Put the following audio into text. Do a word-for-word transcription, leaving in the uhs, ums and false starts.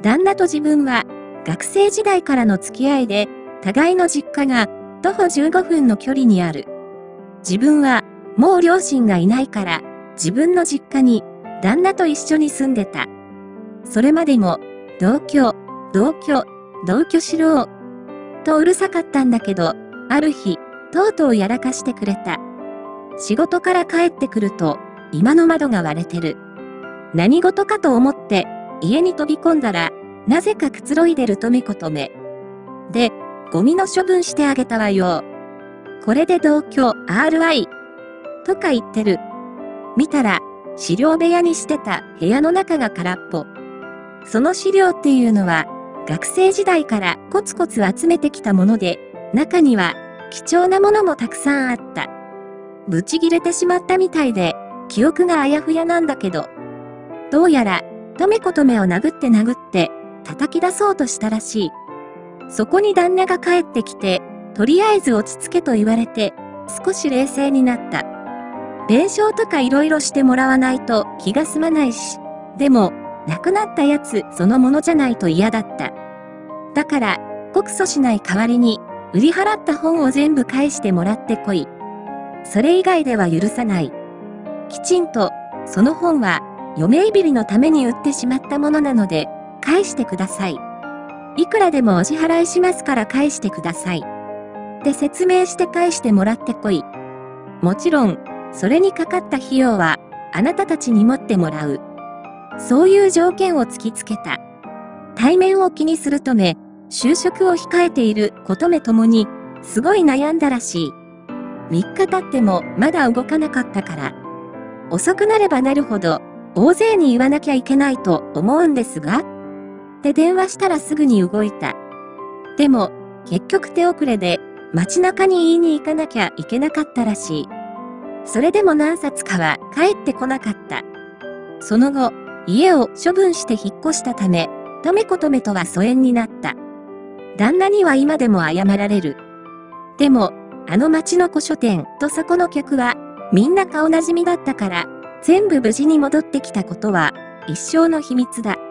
旦那と自分は学生時代からの付き合いで、互いの実家が徒歩じゅうごふんの距離にある。自分はもう両親がいないから自分の実家に旦那と一緒に住んでた。それまでも同居、同居、同居しろとうるさかったんだけど、ある日、とうとうやらかしてくれた。仕事から帰ってくると、居間の窓が割れてる。何事かと思って家に飛び込んだら、なぜかくつろいでるとめことめ。で、ゴミの処分してあげたわよ。これで同居 アールアイ とか言ってる。見たら、資料部屋にしてた部屋の中が空っぽ。その資料っていうのは、学生時代からコツコツ集めてきたもので、中には貴重なものもたくさんあった。ぶち切れてしまったみたいで、記憶があやふやなんだけど。どうやら、とめことめを殴って殴って、叩き出そうとしたらしい。そこに旦那が帰ってきて、とりあえず落ち着けと言われて、少し冷静になった。弁償とかいろいろしてもらわないと気が済まないし、でも、亡くなったやつそのものじゃないと嫌だった。だから、告訴しない代わりに、売り払った本を全部返してもらってこい。それ以外では許さない。きちんと、その本は、嫁いびりのために売ってしまったものなので、返してください。いくらでもお支払いしますから返してください。で説明して返してもらってこい。もちろん、それにかかった費用は、あなたたちに持ってもらう。そういう条件を突きつけた。対面を気にするとめ、就職を控えていることめともに、すごい悩んだらしい。みっか経ってもまだ動かなかったから。遅くなればなるほど、大勢に言わなきゃいけないと思うんですがで電話したらすぐに動いた。でも、結局手遅れで、街中に言いに行かなきゃいけなかったらしい。それでも何冊かは帰ってこなかった。その後、家を処分して引っ越したため、とめことめとは疎遠になった。旦那には今でも謝られる。でも、あの町の古書店とそこの客は、みんな顔なじみだったから、全部無事に戻ってきたことは、一生の秘密だ。